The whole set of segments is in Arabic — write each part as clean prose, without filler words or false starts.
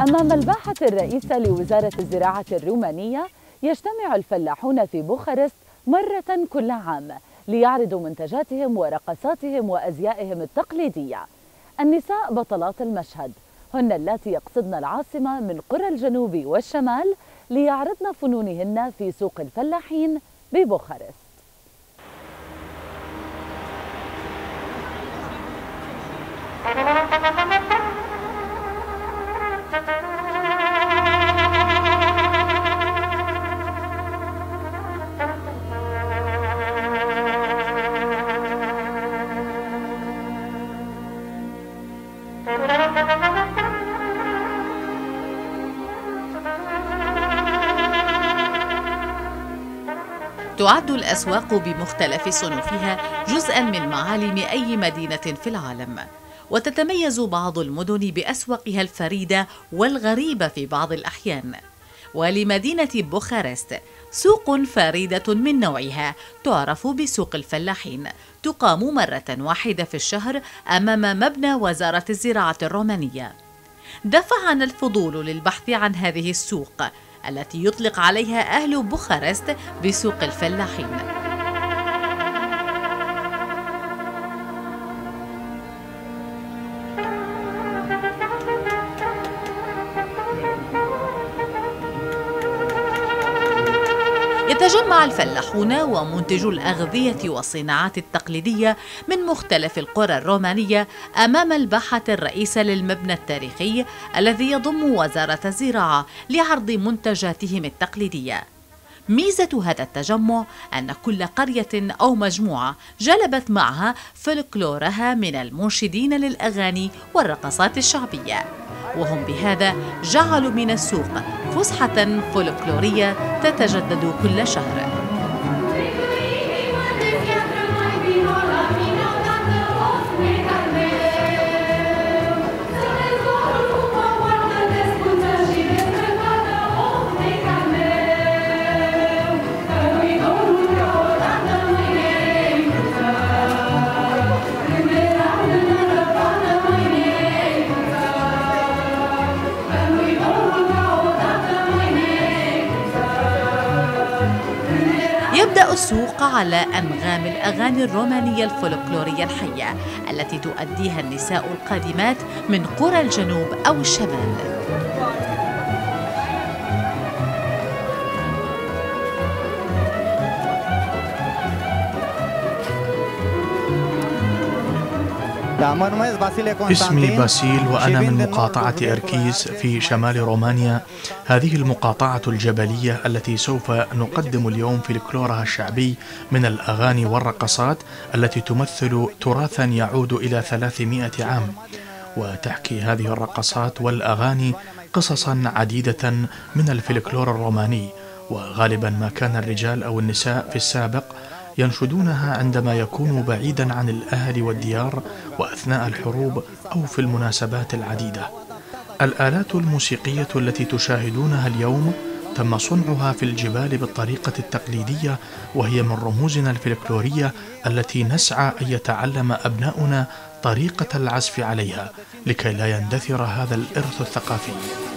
أمام الباحة الرئيسة لوزارة الزراعة الرومانية يجتمع الفلاحون في بوخارست مرة كل عام ليعرضوا منتجاتهم ورقصاتهم وأزيائهم التقليدية. النساء بطلات المشهد هن اللاتي يقصدن العاصمة من قرى الجنوب والشمال ليعرضن فنونهن في سوق الفلاحين ببوخارست. تعد الأسواق بمختلف صنوفها جزءاً من معالم أي مدينة في العالم، وتتميز بعض المدن بأسواقها الفريدة والغريبة في بعض الأحيان. ولمدينة بوخارست سوق فريدة من نوعها تعرف بسوق الفلاحين، تقام مرة واحدة في الشهر أمام مبنى وزارة الزراعة الرومانية. دفعنا الفضول للبحث عن هذه السوق التي يطلق عليها أهل بوخارست بسوق الفلاحين. يتجمع الفلاحون ومنتجو الأغذية والصناعات التقليدية من مختلف القرى الرومانية أمام الباحة الرئيسة للمبنى التاريخي الذي يضم وزارة الزراعة لعرض منتجاتهم التقليدية. ميزة هذا التجمع أن كل قرية أو مجموعة جلبت معها فلكلورها من المنشدين للأغاني والرقصات الشعبية، وهم بهذا جعلوا من السوق فسحة فولكلورية تتجدد كل شهر. يبدأ السوق على أنغام الأغاني الرومانية الفولكلورية الحية التي تؤديها النساء القادمات من قرى الجنوب أو الشمال. اسمي باسيل وأنا من مقاطعة إركيز في شمال رومانيا. هذه المقاطعة الجبلية التي سوف نقدم اليوم فلكلورها الشعبي من الأغاني والرقصات التي تمثل تراثا يعود إلى 300 عام، وتحكي هذه الرقصات والأغاني قصصا عديدة من الفلكلور الروماني، وغالبا ما كان الرجال أو النساء في السابق ينشدونها عندما يكونوا بعيدا عن الأهل والديار وأثناء الحروب أو في المناسبات العديدة. الآلات الموسيقية التي تشاهدونها اليوم تم صنعها في الجبال بالطريقة التقليدية، وهي من رموزنا الفلكلورية التي نسعى أن يتعلم أبناؤنا طريقة العزف عليها لكي لا يندثر هذا الإرث الثقافي.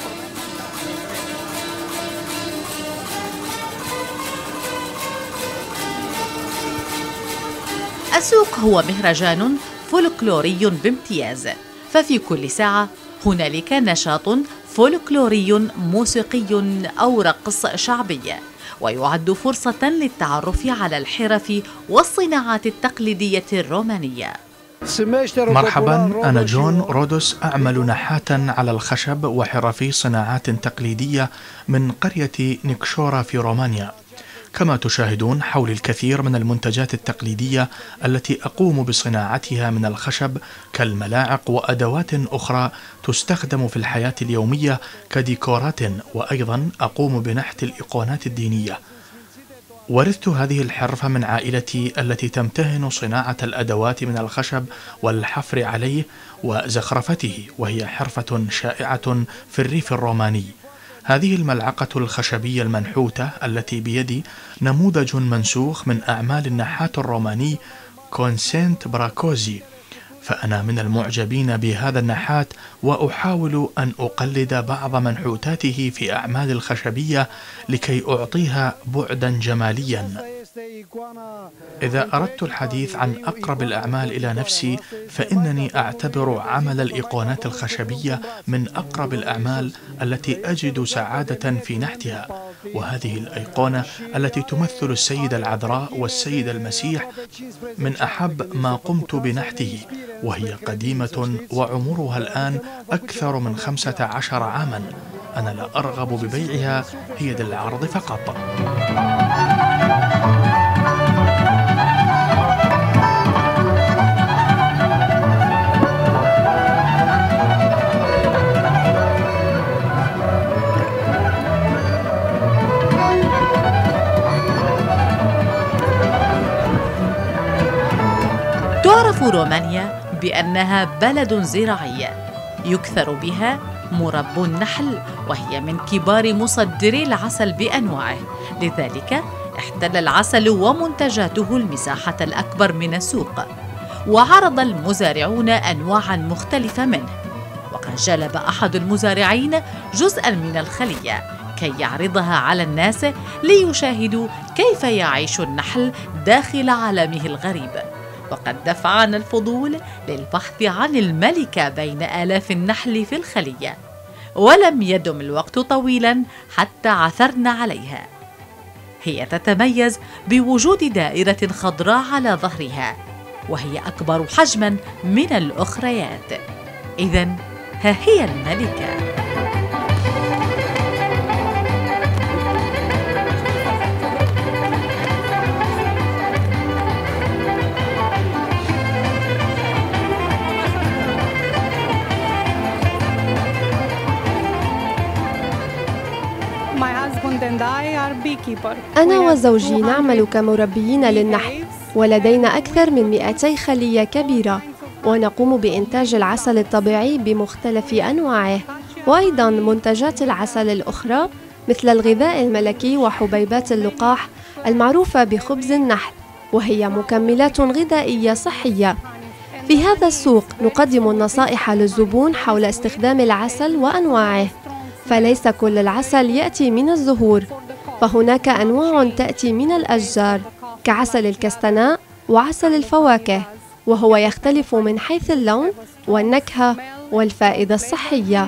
السوق هو مهرجان فولكلوري بامتياز، ففي كل ساعة هنالك نشاط فولكلوري موسيقي أو رقص شعبي، ويعد فرصة للتعرف على الحرف والصناعات التقليدية الرومانية. مرحبا، أنا جون رودوس، أعمل نحاتا على الخشب وحرفي صناعات تقليدية من قرية نيكشورا في رومانيا. كما تشاهدون حولي الكثير من المنتجات التقليدية التي أقوم بصناعتها من الخشب كالملاعق وأدوات أخرى تستخدم في الحياة اليومية كديكورات، وأيضا أقوم بنحت الإيقونات الدينية. ورثت هذه الحرفة من عائلتي التي تمتهن صناعة الأدوات من الخشب والحفر عليه وزخرفته، وهي حرفة شائعة في الريف الروماني. هذه الملعقة الخشبية المنحوتة التي بيدي نموذج منسوخ من أعمال النحات الروماني كونسنت براكوزي. فأنا من المعجبين بهذا النحات، وأحاول أن أقلد بعض منحوتاته في أعمال الخشبية لكي أعطيها بعدا جماليا. إذا أردت الحديث عن أقرب الأعمال إلى نفسي، فإنني أعتبر عمل الإيقونات الخشبية من أقرب الأعمال التي أجد سعادة في نحتها. وهذه الأيقونة التي تمثل السيدة العذراء والسيد المسيح من أحب ما قمت بنحته، وهي قديمة وعمرها الآن أكثر من 15 عاما. أنا لا أرغب ببيعها، هي للعرض فقط. تعرف رومانيا بأنها بلد زراعي يكثر بها مربو النحل، وهي من كبار مصدري العسل بأنواعه. لذلك احتل العسل ومنتجاته المساحة الأكبر من السوق، وعرض المزارعون أنواعاً مختلفة منه. وقد جلب أحد المزارعين جزءاً من الخلية كي يعرضها على الناس ليشاهدوا كيف يعيش النحل داخل عالمه الغريب. وقد دفعنا الفضول للبحث عن الملكة بين آلاف النحل في الخلية، ولم يدم الوقت طويلا حتى عثرنا عليها. هي تتميز بوجود دائرة خضراء على ظهرها، وهي أكبر حجما من الأخريات. إذن ها هي الملكة. أنا وزوجي نعمل كمربيين للنحل، ولدينا أكثر من 200 خلية كبيرة، ونقوم بإنتاج العسل الطبيعي بمختلف أنواعه، وأيضا منتجات العسل الأخرى مثل الغذاء الملكي وحبيبات اللقاح المعروفة بخبز النحل، وهي مكملات غذائية صحية. في هذا السوق نقدم النصائح للزبون حول استخدام العسل وأنواعه، فليس كل العسل يأتي من الزهور، فهناك أنواع تأتي من الأشجار كعسل الكستناء وعسل الفواكه، وهو يختلف من حيث اللون والنكهة والفائدة الصحية.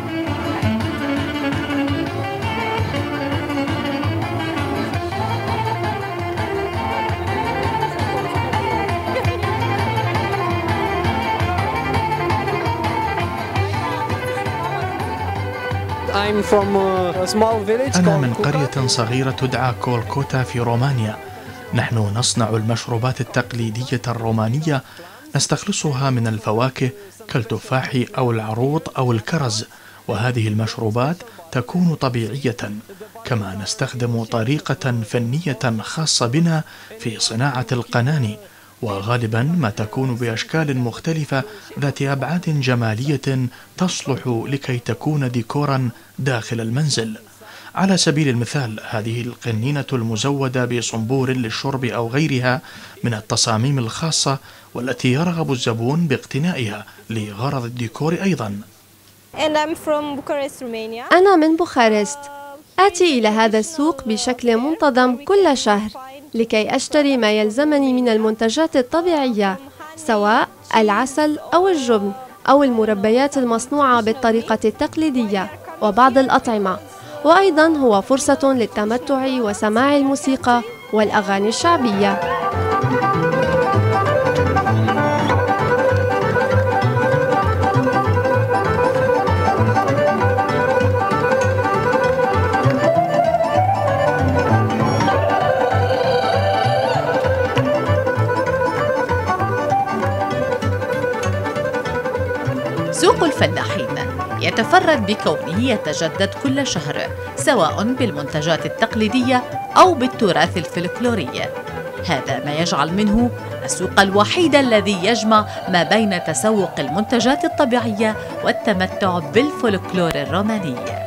أنا من قرية صغيرة تدعى كولكوتا في رومانيا. نحن نصنع المشروبات التقليدية الرومانية، نستخلصها من الفواكه كالتفاح أو العروض أو الكرز، وهذه المشروبات تكون طبيعية. كما نستخدم طريقة فنية خاصة بنا في صناعة القناني، وغالبا ما تكون بأشكال مختلفة ذات أبعاد جمالية تصلح لكي تكون ديكورا داخل المنزل. على سبيل المثال، هذه القنينة المزودة بصنبور للشرب أو غيرها من التصاميم الخاصة، والتي يرغب الزبون باقتنائها لغرض الديكور أيضا. أنا من بوخارست. آتي إلى هذا السوق بشكل منتظم كل شهر لكي أشتري ما يلزمني من المنتجات الطبيعية، سواء العسل أو الجبن أو المربيات المصنوعة بالطريقة التقليدية وبعض الأطعمة. وأيضا هو فرصة للتمتع وسماع الموسيقى والأغاني الشعبية. سوق الفلاحين يتفرد بكونه يتجدد كل شهر، سواء بالمنتجات التقليدية أو بالتراث الفلكلوري. هذا ما يجعل منه السوق الوحيد الذي يجمع ما بين تسوق المنتجات الطبيعية والتمتع بالفلكلور الروماني.